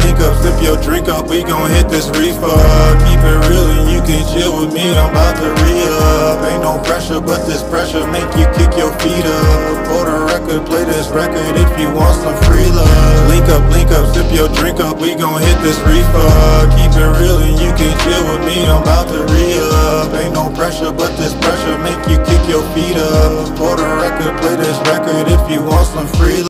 link up, sip your drink up, we gon' hit this reefer. Keep it real and you can chill with me, I'm about to re-up. Ain't no pressure, but this pressure make you kick your feet up. For the record, play this record if you want some free love. Link up, sip your drink up, we gon' hit this reefer. Keep it real and you can chill with me, I'm about to re-up. Ain't no pressure, but this pressure make you kick your feet up. For the record, play this record if you want some free love.